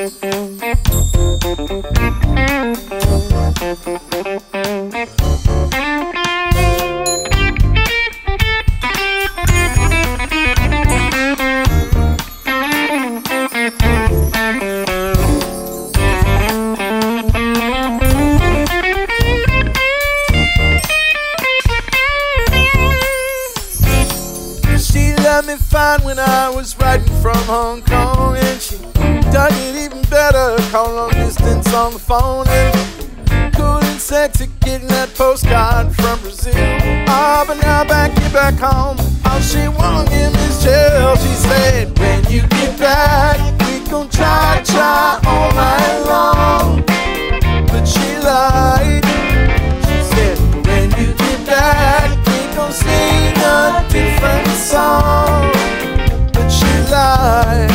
Me fine when I was writing from Hong Kong, and she dug it even better, call long distance on the phone, and cool and sexy getting that postcard from Brazil. Ah, but now back home, all she wanted in this jail. She said, when you get back, we gon' try all night long. But she lied. She said, when you get back, we gon' sing a different song. But she lied.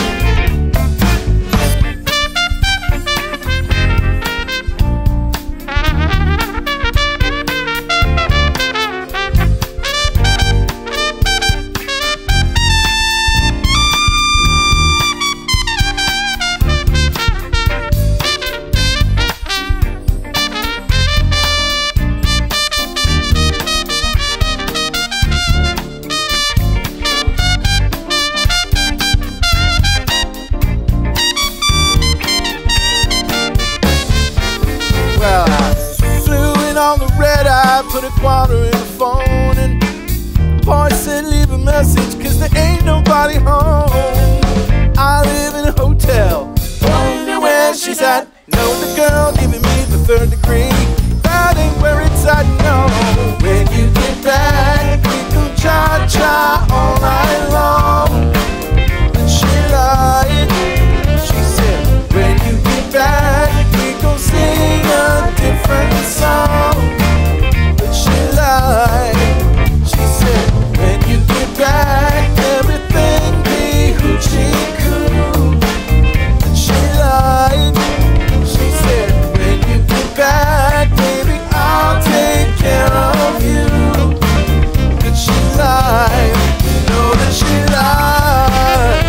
Well, I flew in on the red eye, put a quarter in the phone, and the boy said leave a message, cause there ain't nobody home. I live in a hotel, wonder where she's at. Know the girl giving me the third degree, that ain't where it's at, no. When you get back, we gon' try all night long. But she lied. She said, when you get back, we gon' sing a different song. But she lied. She said, when you get back, everything be hoochie coo. But she lied. She said, when you get back, baby, I'll take care of you. But she lied. You know that she lied.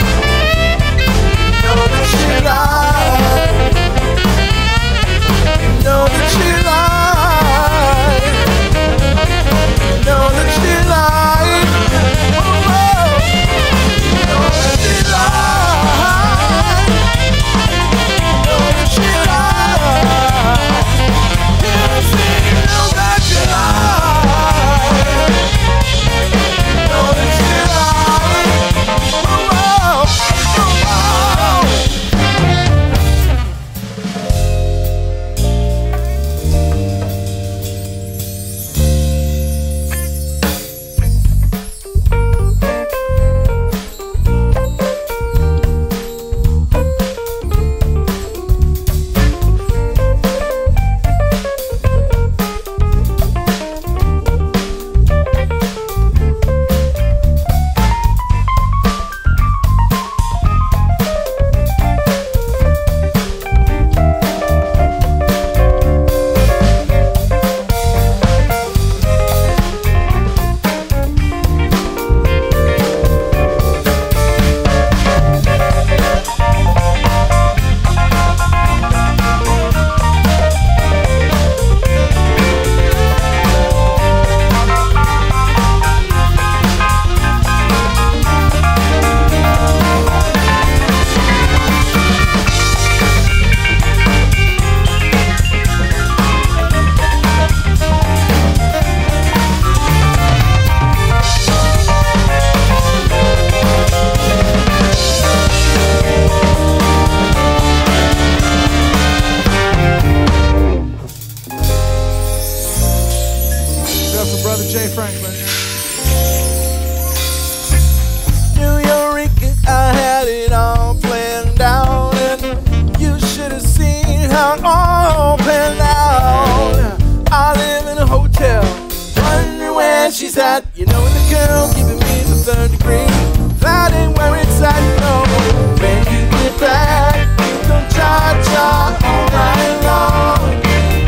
You know that she lied. You know that she lied. You know that she lied. Oh, oh. You know that she lied. You know that she lied. Yes, you know that she lied. You know that she lied. Oh, oh. Oh, oh. New York, I had it all planned out, and you should have seen how it all panned out. I live in a hotel, wondering where she's at. You know the girl giving me the third degree, that ain't where it's at, no. When you get back, you gon' try all night long.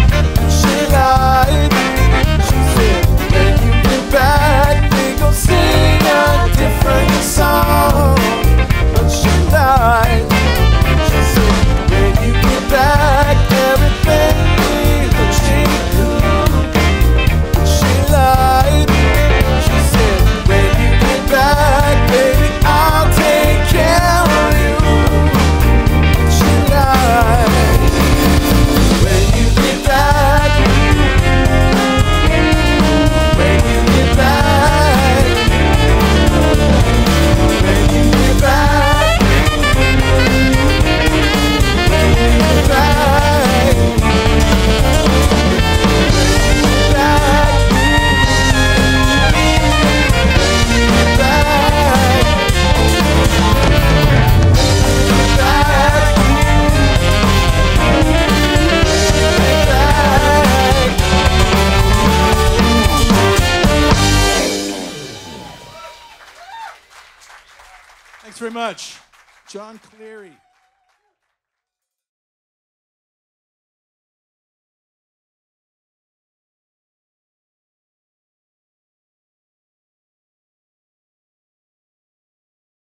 She lied. She said, when you get back, we gon' sing a different song. But she lied. She said, Thanks very much. John Cleary.